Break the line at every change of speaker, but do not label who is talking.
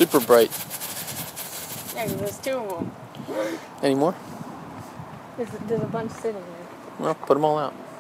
super bright.
Yeah, because there's 2 of them.
Any more?
There's a bunch sitting there.
Well, put them all out.